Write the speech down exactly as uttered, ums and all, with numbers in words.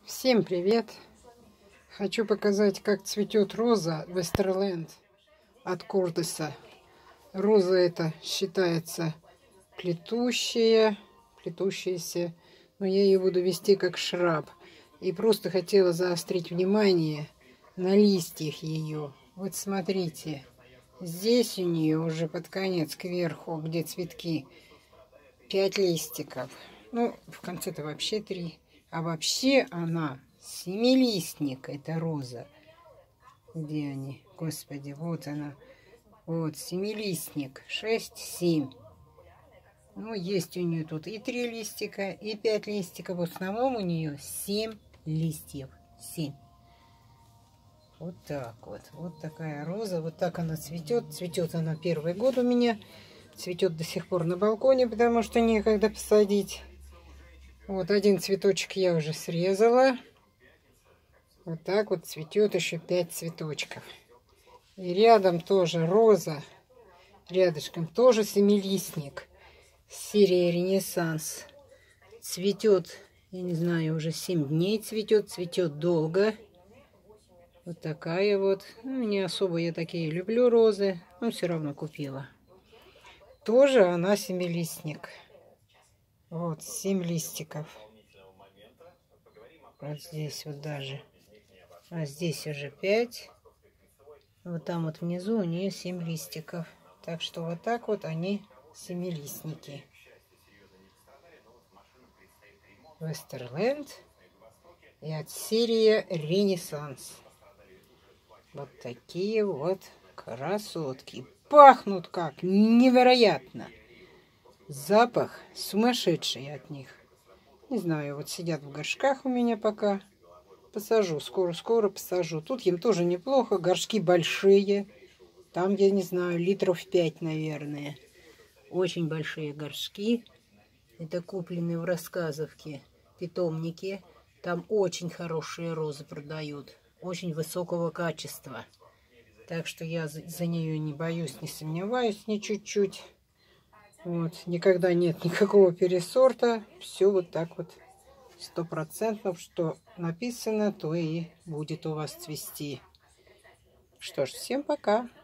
Всем привет! Хочу показать, как цветет роза Вестерленд от Кордеса. Роза эта считается плетущая, плетущаяся, но я ее буду вести как шраб. И просто хотела заострить внимание на листьях ее. Вот смотрите, здесь у нее уже под конец кверху, где цветки, пять листиков. Ну, в конце-то вообще три. А вообще она семилистник, эта роза. Где они? Господи, вот она. Вот, семилистник. Шесть, семь. Ну, есть у нее тут и три листика, и пять листиков. В основном у нее семь листьев. Семь. Вот так вот. Вот такая роза. Вот так она цветет. Цветет она первый год у меня. Цветет до сих пор на балконе, потому что некогда посадить. Вот один цветочек я уже срезала. Вот так вот цветет еще пять цветочков. И рядом тоже роза. Рядышком тоже семилистник. Серия Ренессанс. Цветет, я не знаю, уже семь дней цветет. Цветет долго. Вот такая вот. Ну, не особо я такие люблю розы. Но все равно купила. Тоже она семилистник. Вот, семь листиков. Вот здесь вот даже. А здесь уже пять. Вот там вот внизу у нее семь листиков. Так что вот так вот они семилистники. Вестерленд и от серии Ренессанс. Вот такие вот красотки. Пахнут как невероятно. Запах сумасшедший от них. Не знаю, вот сидят в горшках у меня пока. Посажу, скоро-скоро посажу. Тут им тоже неплохо, горшки большие. Там, я не знаю, литров пять, наверное. Очень большие горшки. Это купленные в Рассказовке питомники. Там очень хорошие розы продают. Очень высокого качества. Так что я за, за нее не боюсь, не сомневаюсь ни чуть-чуть. Вот. Никогда нет никакого пересорта. Все вот так вот. Сто процентов, что написано, то и будет у вас цвести. Что ж, всем пока.